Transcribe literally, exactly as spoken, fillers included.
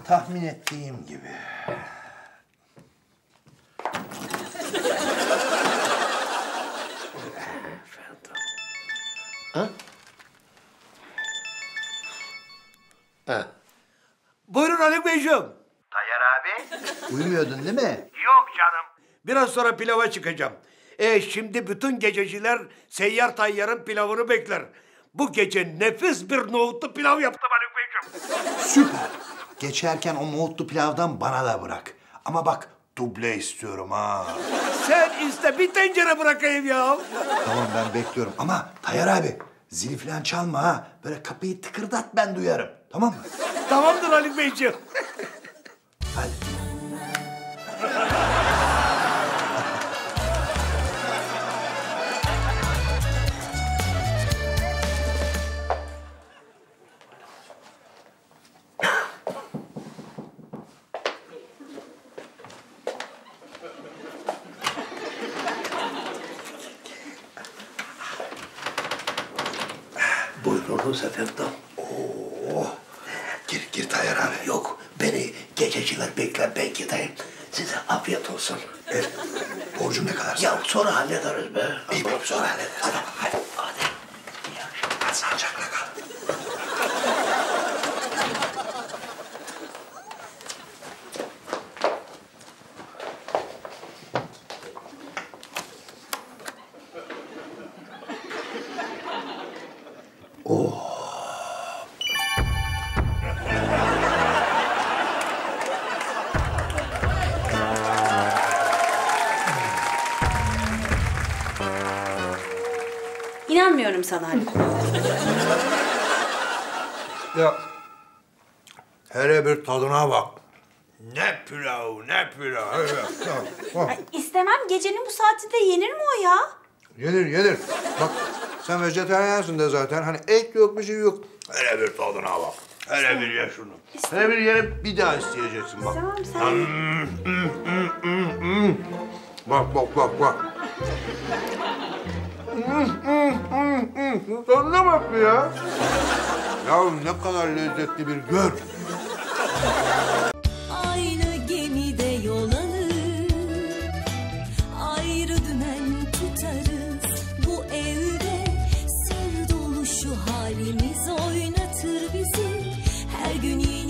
tahmin ettiğim gibi. Ha? Ha. Buyurun Haluk Beyciğim. Tayyar abi. Uyumuyordun değil mi? Yok canım. Biraz sonra pilava çıkacağım. E şimdi bütün gececiler Seyyar Tayyar'ın pilavını bekler. Bu gece nefis bir nohutlu pilav yaptım Haluk Beyciğim. Süper. Geçerken o nohutlu pilavdan bana da bırak. Ama bak duble istiyorum ha. Sen iste bir tencere bırakayım ya. Tamam ben bekliyorum ama Tayyar abi zili falan çalma ha. Böyle kapıyı tıkırdat ben duyarım. Tamam mı? Tamamdır Haluk Beyciğim. Hadi. Buyurunuz efendim. Oo. Gir, gir Tayyar abi. Yok, beni gececiler bekler, ben gideyim. Size afiyet olsun. E, borcum ne kadar? Ya sonra hallederiz be. İyi be, sonra hallederiz. Hadi, hadi. Hadi. İyi akşamlar. Hadi sağlıcakla kal. İnanmıyorum sana Haluk. Ya hele bir tadına bak. Ne pilav, ne pilav. Ay, istemem. Gecenin bu saatinde yenir mi o ya? Yenir, yenir. Bak sen vejetaryensin de zaten. Hani et yok, bir şey yok. Hele bir tadına bak. Hele bir ye şunu. Hele bir ye, bir daha isteyeceksin bak. Tamam sen. Bak, bak, bak, bak. Tadına bak bir ya. Ya ne kadar lezzetli bir gör. Aynı gemide yol alır, ayrı dümen tutarız. Bu evde sır dolu şu halimiz oynatır bizi. Her gün yeni